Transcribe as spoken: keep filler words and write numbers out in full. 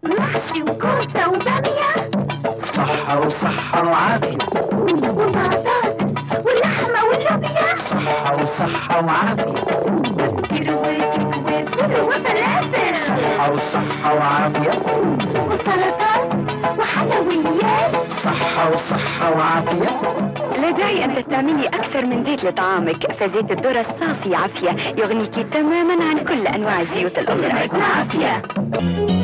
محشي وكوسة وبامية، صحة وصحة وعافية. وبطاطس واللحمة واللوبيا، صحة وصحة وعافية. كيلو وكيك وفول وفلافل، صحة وصحة وعافية. وسلطات وحلويات، صحة وصحة وعافية. لا داعي أن تستعملي أكثر من زيت لطعامك، فزيت الذرة الصافي عافية يغنيك تماما عن كل أنواع الزيوت الأخرى. عافية.